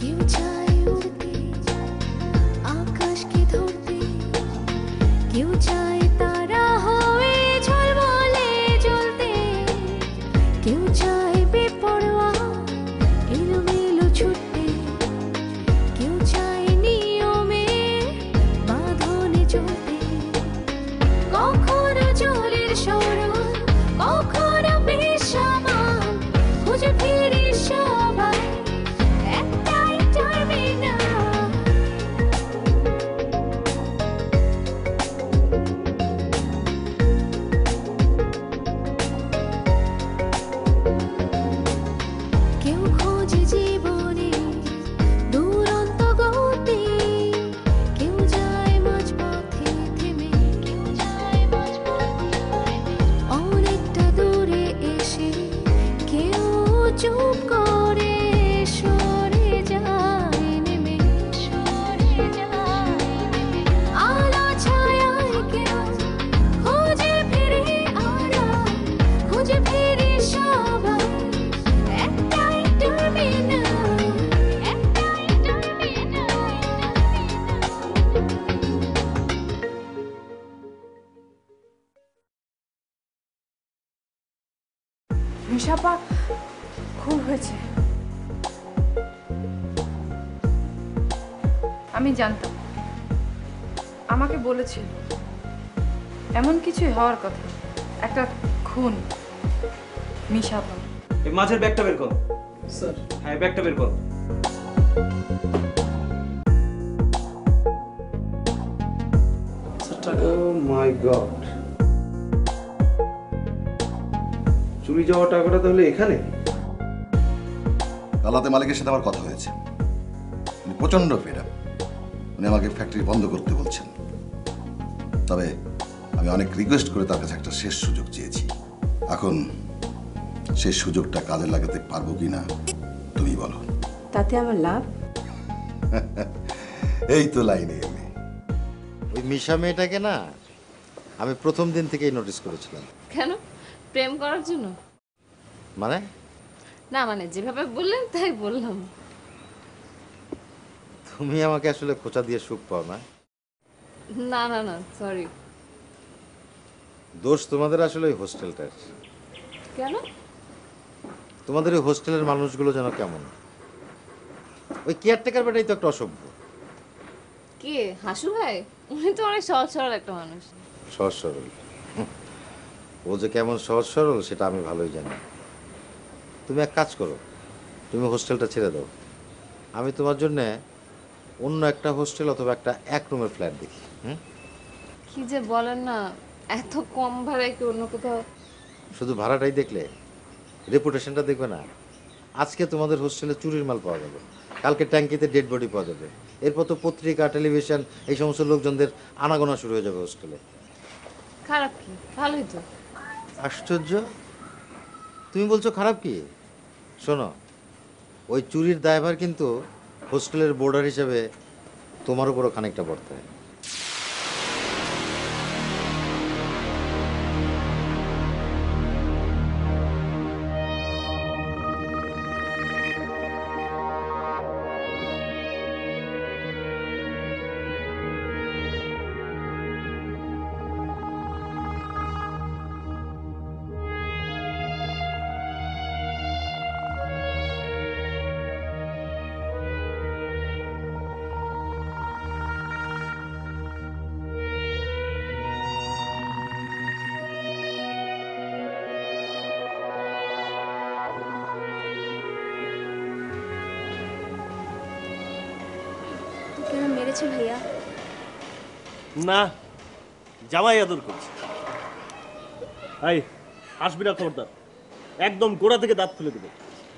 কেউ চায় উড়তে আকাশকে ধরতে, কেউ চায় তারা হয়ে ঝলমলে জ্বলতে, কেউ চায় বেপরোয়া এলোমেলো ছুটতে, কেউ চায় নিয়মে বাঁধনে চলতে। কখনো জলের সরল, কখনো বেসামাল, খুঁজে ফিরি সবাই একটাই টার্মিনাল। কেউ খোঁজে জীবনে দুরন্ত গতি, কেউ যায় মাঝপথে থেমে, কেউ যায় মাঝপথে থেমে। অনেকটা দূরে এসে কেউ চুপ করে সরে যায় নেমে, সরে যায় নেমে। আলো ছায়ায় কেউ খুঁজে ফিরে আরাম, খুঁজে ফিরে সবাই একটাই টার্মিনাল, একটাই টার্মিনাল। ঋষাপা খুন হয়েছে। আমি জানতাম, আমাকে বলেছিল এমন কিছুই হওয়ার কথা, একটা খুন। মিশাপা এই মাছের ব্যাগটা বের কর। স্যার হ্যাঁ ব্যাগটা বের কর। স্যার টাকা। ও মাই গড, চুরি যাওয়া টাকাটা তাহলে এখানে? কালাতে মালিকের সাথে আমার কথা হয়েছে, উনি প্রচন্ড ফেড আপ। উনি আমাকে ফ্যাক্টরি বন্ধ করতে বলছেন। তবে আমি অনেক রিকোয়েস্ট করে তার কাছে একটা শেষ সুযোগ চেয়েছি। এখন সেই সুযোগটা কাজে লাগাতে পারবো কি না তুমি বলো। তাতে আমার লাভ? এই তো লাইনে এলে। ওই মিশা মেয়েটাকে না আমি প্রথম দিন থেকেই নোটিস করেছিলাম। কেন, প্রেম করার জন্য? মানে না মানে যেভাবে বললেন তাই বললাম। তুমি আমাকে আসলে খোঁচা দিয়ে সুখ পাও না? না না না, সরি। দোষ তোমাদের আসলে ওই হোস্টেলটার। কেন? তোমাদের ওই হোস্টেলের মানুষগুলো যেন কেমন, ওই কেয়ারটেকার বেটাই তো একটা অসভ্য। কে, হাসু ভাই? উনি তো অনেক সহজ সরল একটা মানুষ। সহজ সরল? ও যে কেমন সহজ সরল সেটা আমি ভালোই জানি। তুমি এক কাজ করো, তুমি হোস্টেলটা ছেড়ে দাও। আমি তোমার জন্যে অন্য একটা হোস্টেল অথবা একটা এক রুমের ফ্ল্যাট দেখি। কি যে বলেন না, এত কম ভাড়ায় কি অন্য কোথাও? শুধু ভাড়াটাই দেখলে রেপুটেশনটা দেখবে না? আজকে তোমাদের হোস্টেলে চুরির মাল পাওয়া যাবে, কালকে ট্যাঙ্কিতে ডেড বডি পাওয়া যাবে, এরপর তো পত্রিকা টেলিভিশন এই সমস্ত লোকজনদের আনাগোনা শুরু হয়ে যাবে হোস্টেলে। খারাপ কি, ভালোই তো। আশ্চর্য, তুমি বলছো খারাপ কি? শোনো, ওই চুরির দায়ভার কিন্তু হোস্টেলের বোর্ডার হিসেবে তোমার উপরও খানিকটা পড়তে হয়। কেন মেরেছে ভাইয়া? না, জামাই আদর করছে। এই হাসবি না খবরদার, একদম গোড়া থেকে দাঁত ফেলে দেবে।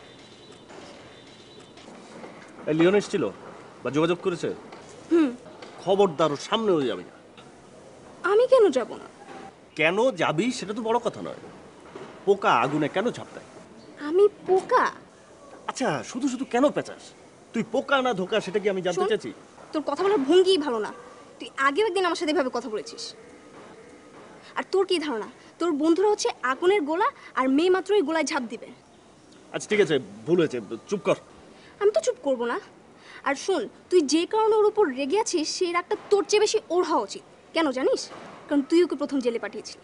এই লিওন এসেছিল বা যোগাযোগ করেছে? খবরদার ওর সামনেও যাবি না। আমি কেন যাব না? কেন যাবি সেটা তো বড় কথা নয়, পোকা আগুনে কেন ঝাঁপটায়? আমি পোকা? আচ্ছা শুধু শুধু কেন পেঁচাস? তুই পোকা না ধোকা সেটা কি আমি জানতে চাইছি? তোর কথা বলার ভঙ্গিই ভালো না। তুই আগেও একদিন আমার সাথে এভাবে কথা বলেছিস। আর তোর কি ধারণা তোর বন্ধুরা হচ্ছে আগুনের গোলা আর মেয়ে মাত্রই গোলায় ঝাঁপ দিবে? আচ্ছা ঠিক আছে, ভুল হয়েছে, চুপ কর। আমি তো চুপ করব না। আর শোন, তুই যে কারণে ওর উপর রেগে আছিস সেই রাগটা তোর চেয়ে বেশি ওর হওয়া উচিত। কেন জানিস? কারণ তুই ওকে প্রথম জেলে পাঠিয়েছিলি।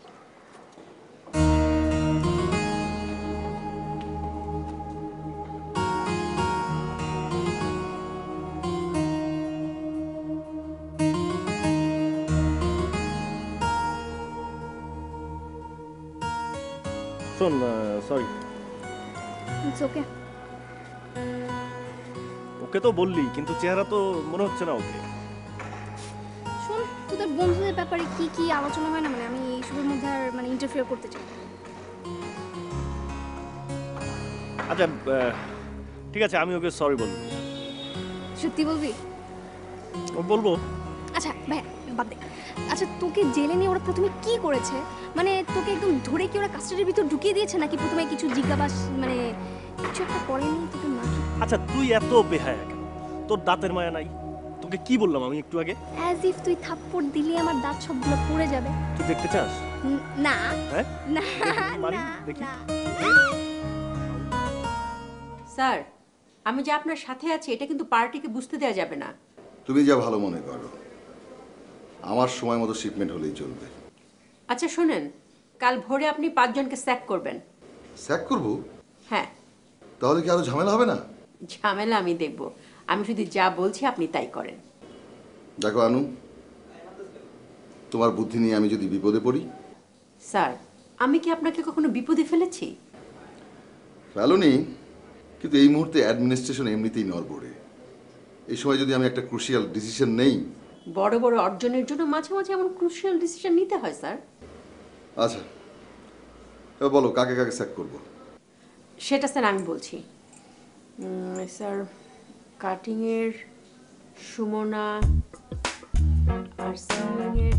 শোন, সরি। It's okay. ওকে তো বললি, কিন্তু চেহারা তো মনে হচ্ছে না ওকে। শোন, তোদের বন্ধুদের ব্যাপারে কি কি আলোচনা হয় না, মানে আমি এইসবের মধ্যে আর মানে ইন্টারফেয়ার করতে চাই না। আচ্ছা, ঠিক আছে, আমি ওকে সরি বলবো। সত্যি বলবি? ও বলবো। আচ্ছা ভাই, বাদ দে। আচ্ছা, তোকে জেলে নিয়ে ওরা প্রথমে কি করেছে? মানে তোকে একদম ধরে কি ওরা কাস্টাডির ভিতর ঢুকিয়ে দিয়েছে, নাকি প্রথমে কিছু জিজ্ঞাবাস মানে কিছু একটা করেনি তোকে নাকি? আচ্ছা, তুই এত বেহায়া কেন? তোর দাঁতের মায়া নাই? তোকে কি বললাম আমি একটু আগে? অ্যাজ ইফ তুই থাপ্পড় দিলে আমার দাঁত সবগুলো পড়ে যাবে। তুই দেখতে চাস? না হ্যাঁ, না মারি, না, দেখি। না। স্যার, আমি যে আপনার সাথে আছি এটা কিন্তু পার্টিকে বুঝতে দেওয়া যাবে না। তুমি যা ভালো মনে করো, আমার সময় মতো শিপমেন্ট হলেই চলবে। আচ্ছা শোনেন, কাল ভোরে আপনি 5 জনকে স্যাক করবেন। স্যাক করবো? হ্যাঁ। তাহলে কি আরো ঝামেলা হবে না? ঝামেলা আমি দেখব, আমি শুধু যা বলছি আপনি তাই করেন। দেখো আনু, তোমার বুদ্ধি নিয়ে আমি যদি বিপদে পড়ি? স্যার, আমি কি আপনাকে কখনো বিপদে ফেলেছি? ফেলোনি, কিন্তু এই মুহূর্তে অ্যাডমিনিস্ট্রেশন এমনিতেই নড়বড়ে। এই সময় যদি আমি একটা ক্রুশিয়াল ডিসিশন নেই। বড় বড় অর্জনের জন্য মাঝে মাঝে এমন ক্রুশিয়াল ডিসিশন নিতে হয় স্যার। আচ্ছা, এবার বলো কাকে কাকে স্যাক করবো? সেটা স্যার আমি বলছি। স্যার, কাটিংয়ের সুমনা আর সিঙ্গিংয়ের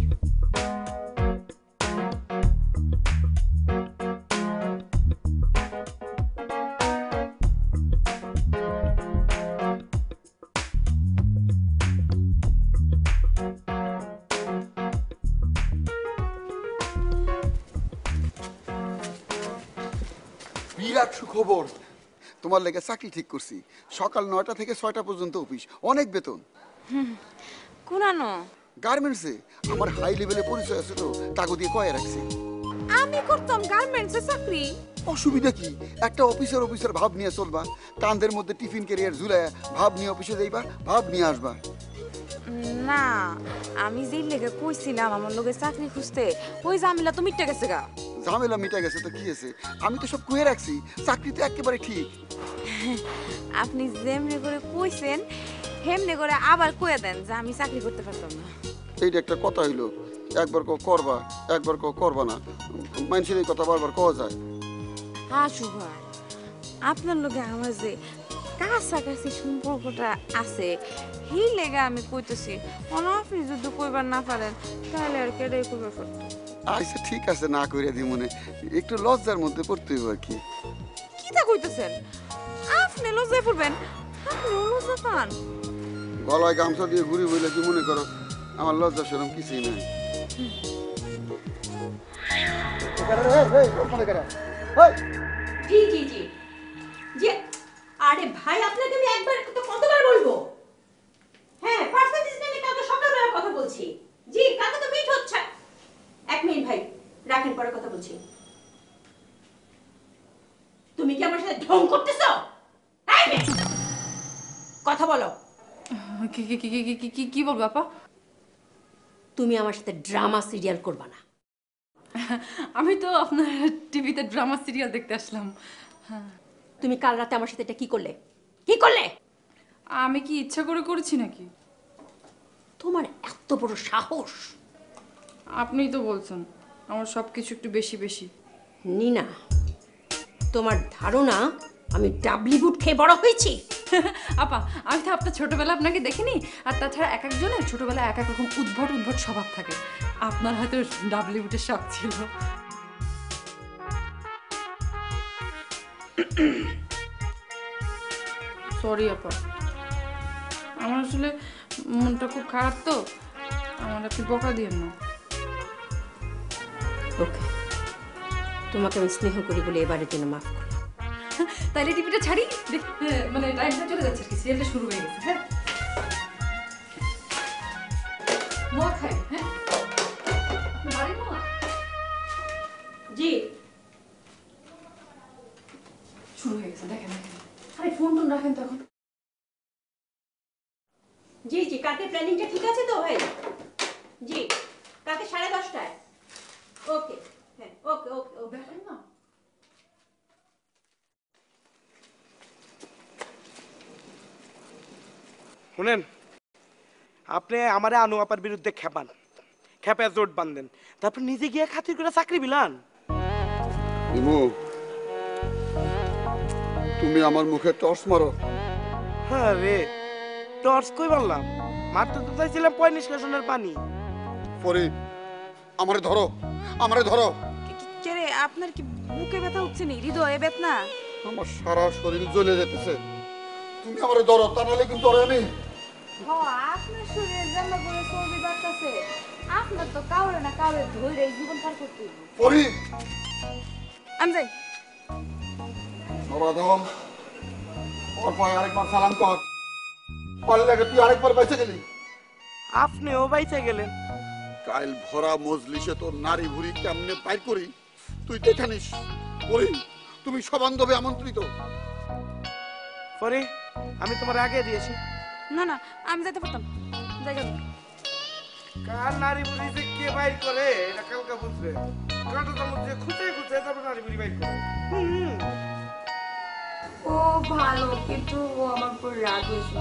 বিরাট সুখবর, তোমার লেগে চাকরি ঠিক করছি। সকাল 9টা থেকে 6টা পর্যন্ত অফিস, অনেক বেতন। কোনানো গার্মেন্টসে আমার হাই লেভেলে পরিচয় আছে তো, তাগো দিয়ে কয়ে রাখছি। আমি করতাম গার্মেন্টসে চাকরি। অসুবিধা কি? একটা অফিসার ভাব নিয়ে চলবা, কান্দের মধ্যে টিফিন ক্যারিয়ার ঝুলায় ভাব নিয়ে অফিসে যাইবা, ভাব নিয়ে আসবা। না, আমি যেই লেগে কইছিলাম আমার লোকে চাকরি খুঁজতে, ওই জামিলা তো মিটে গেছে গা। ঝামেলা মিটা গেছে তো কি আছে, আমি তো সব কয়ে রাখছি। চাকরি তো একেবারে ঠিক। আপনি যেমনি করে কইছেন হেমনি করে আবার কয়ে দেন যে আমি চাকরি করতে পারতাম না। এইটা একটা কথা হইলো, একবার করবা, একবার করবা না। মানুষের এই কথা বারবার কওয়া যায়। হাসু ভাই, আপনার লোকে আমার যে কাছাকাছি সম্পর্কটা আছে, সেই লেগে আমি কইতেছি। আপনি যদি কইবার না পারেন তাহলে আর কেডাই কইবার পারত। আচ্ছা ঠিক আছে, না কইরা দি মনে, একটু লজ্জার মধ্যে পড়তে হইব আর কি। কি তা কইতেছেন? আপনি লজ্জায় পড়বেন? আপনি লজ্জা পান? গলায় গামছা দিয়ে ঘুরি বইলে কি মনে করো আমার লজ্জা সেরকম কিছুই নাই। জি জি জি জি। আরে ভাই, আপনাকে আমি একবার তো কতবার বলবো? হ্যাঁ, পার্সেন্টেজ নিয়ে কালকে সকালবেলা কথা বলছি। জি, কালকে তো মিট হচ্ছে। 1 মিনিট ভাই, রাখেন, পরে কথা বলছি। তুমি কি আমার সাথে ঢং করতেছো? এই মেয়ে, কথা বলো। কি কি কি কি কি কি কি বলবো আপা? তুমি আমার সাথে ড্রামা সিরিয়াল করবা না। আমি তো আপনার টিভিতে ড্রামা সিরিয়াল দেখতে আসলাম। তুমি কাল রাতে আমার সাথে এটা কি করলে? কি করলে? আমি কি ইচ্ছা করে করেছি নাকি? তোমার এত বড় সাহস! আপনিই তো বলছেন আমার সব কিছু একটু বেশি বেশি। নিনা, তোমার ধারণা আমি ডাবলি বুট খেয়ে বড় হয়েছি? আপা, আমি তো আপনার ছোটবেলা আপনাকে দেখিনি। আর তাছাড়া এক একজনের ছোটবেলায় এক এক রকম উদ্ভট উদ্ভট স্বভাব থাকে। আপনার হয়তো ডাবলি বুটের শখ ছিল। সরি আপা, আমার আসলে মনটা খুব খারাপ তো, আমার আপনি বকা দিয়েন না। ওকে, তোমাকে আমি স্নেহ করি বলে এবারের জন্য মাফ করো। তাইলে টিভিটা ছাড়ি, মানে টাইমটা চলে যাচ্ছে আর কি, সিরিয়ালটা শুরু হয়ে গেছে। হ্যাঁ। মোয়া খাই, হ্যাঁ? আপনার বাড়ির মোয়া? জি শুরু হয়ে গেছে, দেখেন দেখেন। আরে ফোন টোন রাখেন তো এখন। জি জি কালকে প্ল্যানিংটা ঠিক আছে তো ভাই? জি কালকে 10:30টায়। ওকে হ্যাঁ ওকে ওকে ওকে দেখেন না। শুনেন, আপনি আমারে আনু আপার বিরুদ্ধে খেপান, খেপে জোট বাঁধেন, তারপর নিজে গিয়ে খাতির করে চাকরি বিলান। ইমু তুমি আমার মুখে টর্চ মারো। হ্যাঁ রে, টর্চ কই বললাম, মারতে তো চাইছিলাম পয় নিষ্কাশনের পানি। পরে আমারে ধরো, আমারে ধরো। কে রে, আপনার কি বুকে ব্যথা হচ্ছে নি, হৃদয়ে বেদনা? আমার সারা শরীর জ্বলে যেতেছে, তুমি আমারে ধরো, তা নাহলে কিন্তু ধরে আমি। আপনার শরীরে জামা করে চর্বি বাড়তেছে, আপনার তো কাউরে না কাউরে ধরে জীবন পার করতে হবে। পরি আমি যাই। নরাধম, ওর পায়ে আরেকবার সালাম কর। পারলে তুই আরেকবার বেঁচে গেলি। আপনিও বাইচে গেলেন। কাল ভরা মজলিসে তোর নারী ভুড়ি কেমনে বাইর করি তুই দেখে নিস। পরি তুমি সবান্ধবে আমন্ত্রিত। পরে আমি তোমার আগে দিয়েছি। না না, আমি যেতে পারতাম, জায়গা কার নারী বুড়ি যে কে বাইর করে এটা কালকে বুঝবে। কাঁটা চামচ দিয়ে খুঁচে খুঁচে তারপর নারী বুড়ি বাইর করে। ও ভালো, কিন্তু ও আমার উপর রাগ হয়েছিল।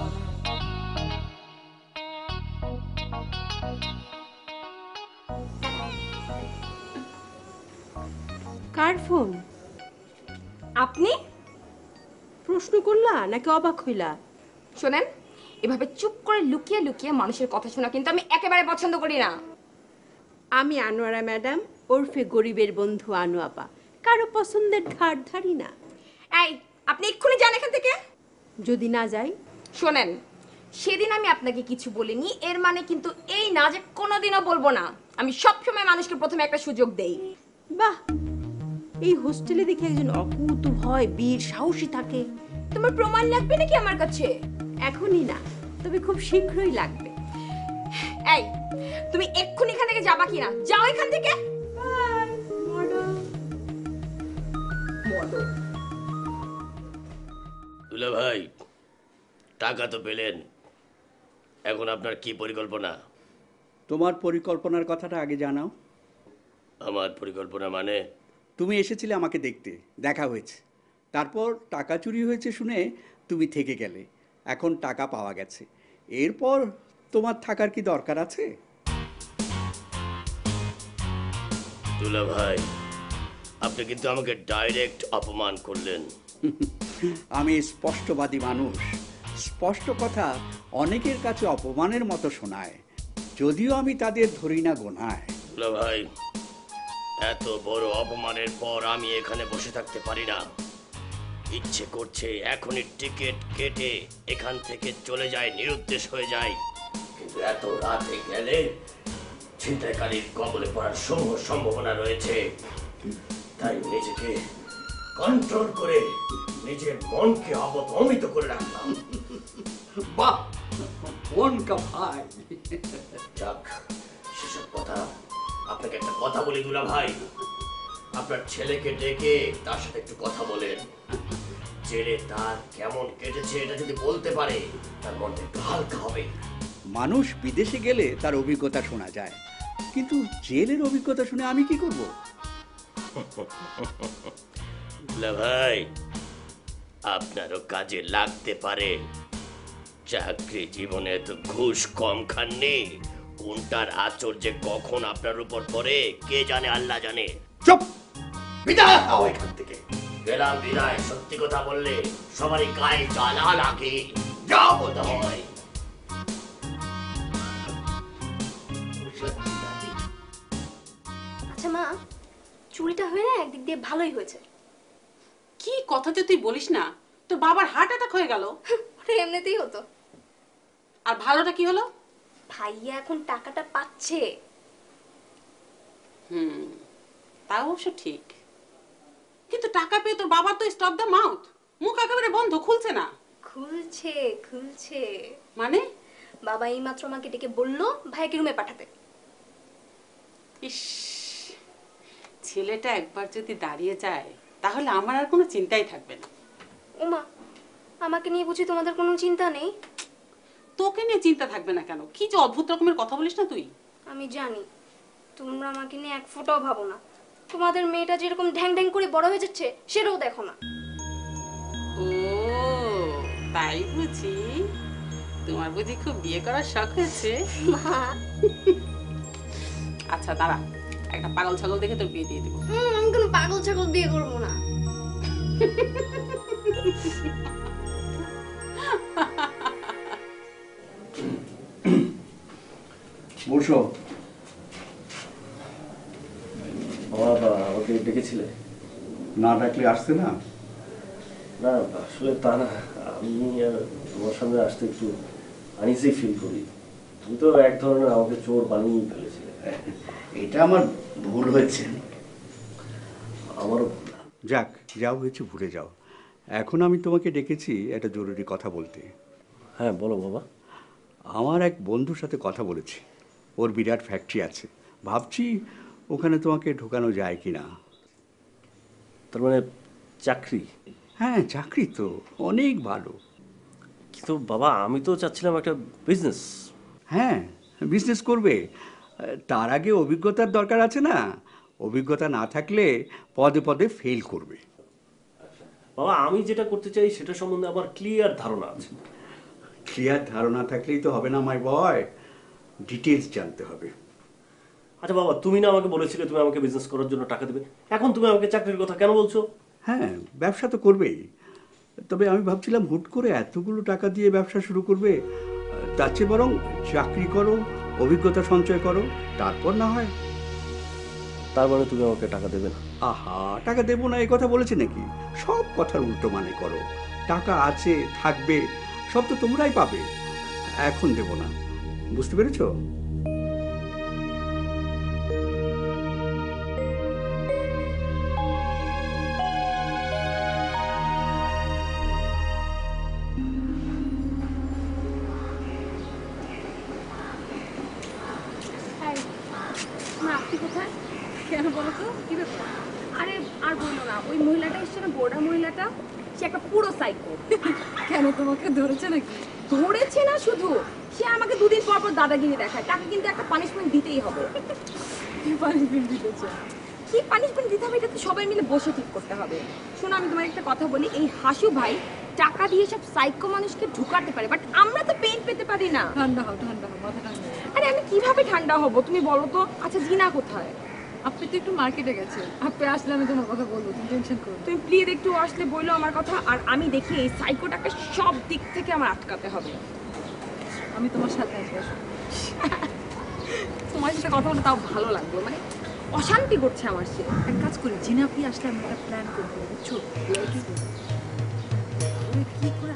কার ফোন? আপনি প্রশ্ন করলা নাকি অবাক হইলা? শোনেন, এভাবে চুপ করে লুকিয়ে লুকিয়ে মানুষের কথা শোনা কিন্তু আমি একেবারে পছন্দ করি না। আমি আনোয়ারা ম্যাডাম ওরফে গরিবের বন্ধু আনু আপা, কারো পছন্দের ধার ধারি না। এই, আপনি এক্ষুনি যান এখান থেকে। যদি না যাই? শোনেন, সেদিন আমি আপনাকে কিছু বলিনি, এর মানে কিন্তু এই না যে কোনোদিনও বলবো না। আমি সবসময় মানুষকে প্রথমে একটা সুযোগ দেই। বাহ, এই হোস্টেলে দেখি একজন অকুতূহল বীর সাহসী থাকে। তোমার প্রমাণ লাগবে নাকি আমার কাছে? এখনই না, তবে খুব শীঘ্রই লাগবে। এই, তুমি এক্ষুনি এখান থেকে যাবা কিনা? যাও এখান থেকে। দুলা ভাই, টাকা তো পেলেন, এখন আপনার কি পরিকল্পনা? তোমার পরিকল্পনার কথাটা আগে জানাও। আমার পরিকল্পনা মানে? তুমি এসেছিলে আমাকে দেখতে, দেখা হয়েছে, তারপর টাকা চুরি হয়েছে শুনে তুমি থেকে গেলে, এখন টাকা পাওয়া গেছে, এরপর তোমার থাকার কি দরকার আছে? দুলা ভাই, আপনি কিন্তু আমাকে ডাইরেক্ট অপমান করলেন। আমি স্পষ্টবাদী মানুষ, স্পষ্ট কথা অনেকের কাছে অপমানের মতো শোনায়, যদিও আমি তাদের ধরি না গোনায়। দুলা ভাই, এত বড় অপমানের পর আমি এখানে বসে থাকতে পারি না। ইচ্ছে করছে এখনই টিকিট কেটে এখান থেকে চলে যায়, নিরুদ্দেশ হয়ে যায়। কিন্তু এত রাতে গেলে ছিনতাইকারীর কবলে পড়ার সমূহ সম্ভাবনা রয়েছে। তাই নিজেকে কন্ট্রোল করে নিজের মনকে অবদমিত করে রাখলাম। বাহ, মন কা ভাই। যাক, সেসব কথা। আপনাকে একটা কথা বলি দুলা ভাই, আপনার ছেলেকে ডেকে তার সাথে একটু কথা বলেন। জেলে তার কেমন কেটেছে এটা যদি বলতে পারে, তার মনটা একটু হালকা হবে। মানুষ বিদেশে গেলে তার অভিজ্ঞতা শোনা যায়, কিন্তু জেলের অভিজ্ঞতা শুনে আমি কি করব? দুলা ভাই, আপনারও কাজে লাগতে পারে। চাকরি জীবনে তো ঘুষ কম খাননি, কোনটার আচর যে কখন আপনার উপর পড়ে কে জানে, আল্লাহ জানে। চুপ! বিদায় হও এখান থেকে। গেলাম বিদায়। সত্যি কথা বললে সবারই গায়ে জ্বালা লাগে, যা বলতে হয়। আচ্ছা মা, চুরিটা হয়ে না একদিক দিয়ে ভালোই হয়েছে। কি কথা যে তুই বলিস না, তোর বাবার হার্ট অ্যাটাক হয়ে গেল। ওটা এমনিতেই হতো। আর ভালোটা কি হলো? ভাইয়া এখন টাকাটা পাচ্ছে। তা অবশ্য ঠিক, কিন্তু টাকা পেয়ে তোর বাবার তো স্টপ দ্য মাউথ, মুখ একেবারে বন্ধ, খুলছে না। খুলছে খুলছে মানে? বাবা এইমাত্র আমাকে ডেকে বললো ভাইকে রুমে পাঠাতে। ইস, ছেলেটা একবার যদি দাঁড়িয়ে যায় তাহলে আমার আর কোনো চিন্তাই থাকবে না। ওমা, আমাকে নিয়ে বুঝি তোমাদের কোনো চিন্তা নেই? তোকে নিয়ে চিন্তা থাকবে না কেন? কি যে অদ্ভুত রকমের কথা বলিস না তুই। আমি জানি তোমরা আমাকে নিয়ে এক ফোঁটাও ভাবো না। তোমাদের মেয়েটা যেরকম ঢ্যাং ঢ্যাং করে বড় হয়ে যাচ্ছে সেটাও দেখো না। ও তাই বুঝি? তোমার বুঝি খুব বিয়ে করার শখ হয়েছে? আচ্ছা দাঁড়া, একটা পাগল ছাগল দেখে তোর বিয়ে দিয়ে দেবো। আমি কোনো পাগল ছাগল বিয়ে করবো না। বসো। বাবা আমাকে ডেকেছিলে? না ডাকলে আসতে না? না আসলে তা না, আমি আর তোমার সামনে আসতে একটু আনইজি ফিল করি। তুমি তো এক ধরনের আমাকে চোর বানিয়েই ফেলেছিলে। এটা আমার ভুল হয়েছে। আমারও যাক, যা হয়েছে ভুলে যাও। এখন আমি তোমাকে ডেকেছি একটা জরুরি কথা বলতে। হ্যাঁ বলো বাবা। আমার এক বন্ধুর সাথে কথা বলেছি, ওর বিরাট ফ্যাক্টরি আছে, ভাবছি ওখানে তোমাকে ঢোকানো যায় কি না। তার মানে চাকরি? হ্যাঁ চাকরি তো অনেক ভালো। কিন্তু বাবা আমি তো চাচ্ছিলাম একটা বিজনেস। হ্যাঁ বিজনেস করবে, তার আগে অভিজ্ঞতার দরকার আছে না? অভিজ্ঞতা না থাকলে পদে পদে ফেল করবে। বাবা আমি যেটা করতে চাই সেটা সম্বন্ধে আমার ক্লিয়ার ধারণা আছে। ক্লিয়ার ধারণা থাকলেই তো হবে না মাই বয়, ডিটেলস জানতে হবে। আচ্ছা বাবা তুমি না আমাকে বলেছিলে তুমি আমাকে বিজনেস করার জন্য টাকা দেবে, এখন তুমি আমাকে চাকরির কথা কেন বলছো? হ্যাঁ ব্যবসা তো করবেই, তবে আমি ভাবছিলাম হুট করে এতগুলো টাকা দিয়ে ব্যবসা শুরু করবে, তার চেয়ে বরং চাকরি করো, অভিজ্ঞতা সঞ্চয় করো, তারপর না হয়। তার মানে তুমি আমাকে টাকা দেবে না? আহা, টাকা দেবো না এই কথা বলেছি নাকি? সব কথার উল্টো মানে করো। টাকা আছে, থাকবে, সব তো তোমরাই পাবে। এখন দেবো না, বুঝতে পেরেছো? মা আপনি কোথায়? কেন বলো তো, কি ব্যাপার? আরে আর বললো না, ওই মহিলাটা এসছে না, বোর্ডা মহিলাটা, সে একটা পুরো সাইকো। কেন তোমাকে ধরেছে নাকি? ধরেছে না শুধু, সে আমাকে দুদিন পর পর দাদাগিরি দেখায়। তাকে কিন্তু একটা পানিশমেন্ট দিতেই হবে। কি পানিশমেন্ট দিতেছে? কি পানিশমেন্ট দিতে হবে এটা তো সবাই মিলে বসে ঠিক করতে হবে। শোনো আমি তোমার একটা কথা বলি, এই হাসু ভাই টাকা দিয়ে সব সাইকো মানুষকে ঢুকাতে পারে, বাট আমরা তো পেইন পেতে পারি না। ঠান্ডা হও, মাথা ঠান্ডা। আরে আমি কিভাবে ঠান্ডা হব তুমি বলো তো? আচ্ছা জিনা কোথায়? আপনি তো একটু মার্কেটে গেছে, আপনি আসলে আমি তোমার কথা বলবো, তুমি টেনশন করো। তুমি প্লিজ একটু আসলে বললো আমার কথা, আর আমি দেখি এই সাইকোটাকে সব দিক থেকে আমার আটকাতে হবে। আমি তোমার সাথে আসবো। তোমার সাথে কথা বলে তাও ভালো লাগলো, মানে অশান্তি করছে আমার সে। এক কাজ করি, জিনাপি আসলে আমি একটা প্ল্যান করবো, বুঝছো? কি করে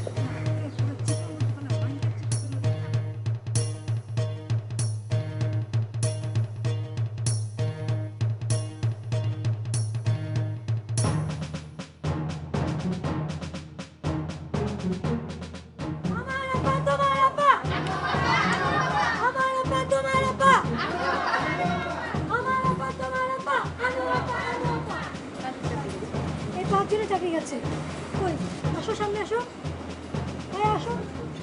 চাকরি গেছে। কই আসো, সামনে আসো, হ্যাঁ আসো।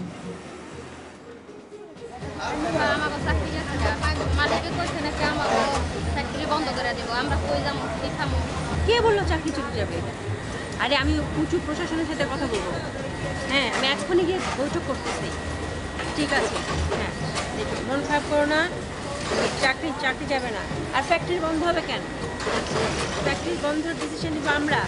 কে বললো চাকরি চলে যাবে? আরে আমি উঁচু প্রশাসনের সাথে কথা বলবো। হ্যাঁ আমি এখনই গিয়ে বৈঠক করতেছি। ঠিক আছে, হ্যাঁ দেখো মন খারাপ করো না, চাকরি যাবে না। আর ফ্যাক্টরি বন্ধ হবে কেন? ফ্যাক্টরি বন্ধের ডিসিশন নিব আমরা।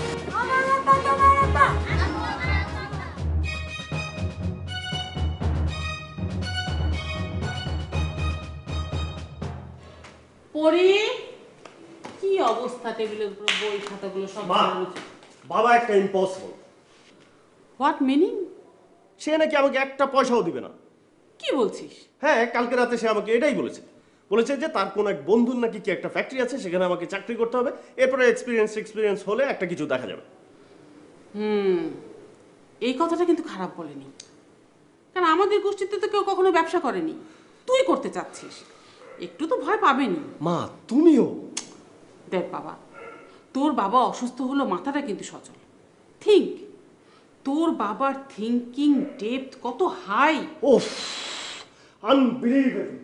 পরি, কি অবস্থা? টেবিলের উপর বই খাতাগুলো সব। বাবা একটা ইম্পসিবল। What meaning? সে নাকি আমাকে একটা পয়সাও দিবে না। কি বলছিস? হ্যাঁ কালকে রাতে সে আমাকে এটাই বলেছে যে তার কোন এক বন্ধুর নাকি কি একটা ফ্যাক্টরি আছে, সেখানে আমাকে চাকরি করতে হবে, এরপরে এক্সপিরিয়েন্স হলে একটা কিছু দেখা যাবে। এই কথাটা কিন্তু খারাপ বলেনি। কারণ আমাদের গোষ্ঠীতে তো কেউ কখনো ব্যবসা করেনি, তুই করতে চাচ্ছিস, একটু তো ভয় পাবেনি। মা তুমিও দেখ বাবা, তোর বাবা অসুস্থ হলো, মাথাটা কিন্তু সচল। থিঙ্ক, তোর বাবার থিঙ্কিং ডেপথ কত হাই। ওফ, আনবিলিভেবল।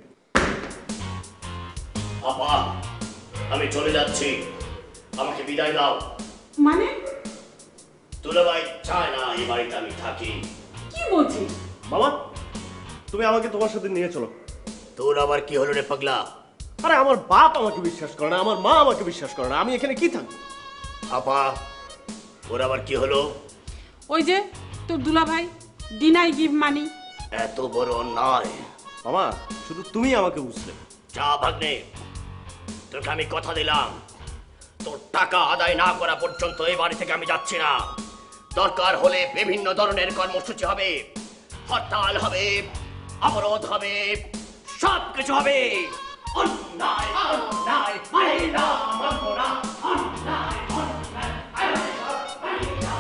আপা, আমি চলে যাচ্ছি, আমাকে বিদায় দাও। মানে? দুলাভাই চায় না এই বাড়িতে আমি থাকি। কি বলছিস? বাবা, তুমি আমাকে তোমার সাথে নিয়ে চলো। তোর আবার কি হলো রে পাগলা? আরে আমার বাপ আমাকে বিশ্বাস করে না, আমার মা আমাকে বিশ্বাস করে না, আমি এখানে কি থাকবো? আপা, ওর আবার কি হলো? ওই যে তোর দুলাভাই, ডিনাই গিভ মানি। এত বড় অন্যায়। মামা, শুধু তুমি আমাকে বুঝলে। যা ভাগ্নে, তোকে আমি কথা দিলাম, তোর টাকা আদায় না করা পর্যন্ত এই বাড়ি থেকে আমি যাচ্ছি না। দরকার হলে বিভিন্ন ধরনের কর্মসূচি হবে, হরতাল হবে, অবরোধ হবে, সব কিছু হবে। অন্যায় অন্যায় মানি না, মানবো না, অন্যায় অন্যায় মানি না।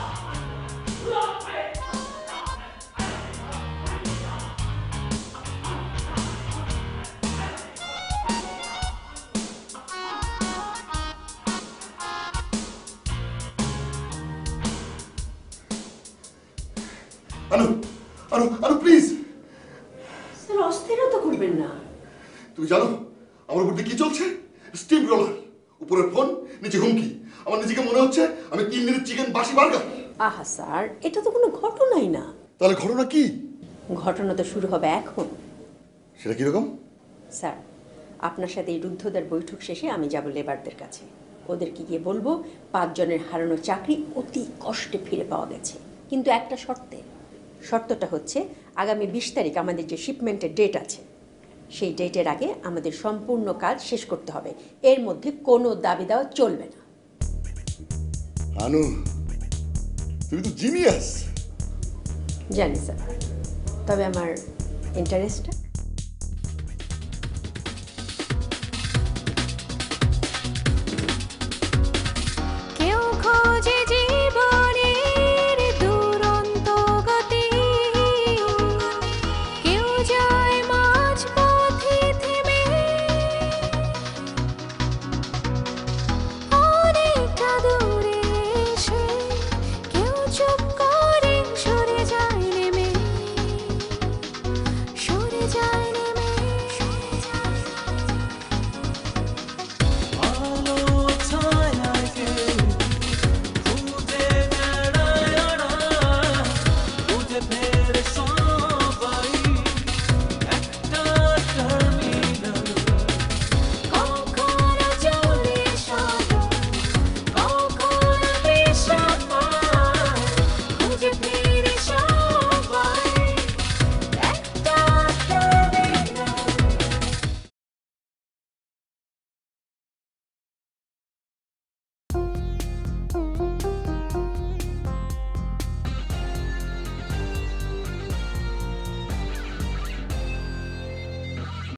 আনু, আনু, আনু প্লিজ। স্যার অস্থিরতা করবেন না। তুমি জানো আমার উপর দিয়ে কি চলছে? স্টিম রোলার, উপরের ফোন, নিচে হুমকি। আমার নিজেকে মনে হচ্ছে আমি 3 দিনের চিকেন বাসি বার্গার। আহা স্যার, এটা তো কোনো ঘটনাই না। তাহলে ঘটনা কি? ঘটনা তো শুরু হবে এখন। সেটা কিরকম? স্যার, আপনার সাথে এই রুদ্ধদ্বার বৈঠক শেষে আমি যাব লেবারদের কাছে। ওদেরকে গিয়ে বলবো 5 জনের হারানো চাকরি অতি কষ্টে ফিরে পাওয়া গেছে, কিন্তু একটা শর্তে। শর্তটা হচ্ছে আগামী 20 তারিখ আমাদের যে শিপমেন্টের ডেট আছে, সেই ডেটের আগে আমাদের সম্পূর্ণ কাজ শেষ করতে হবে। এর মধ্যে কোনো দাবি দেওয়া চলবে না। আনু, তুমি তো জিনিয়াস। জানি স্যার, তবে আমার ইন্টারেস্টটা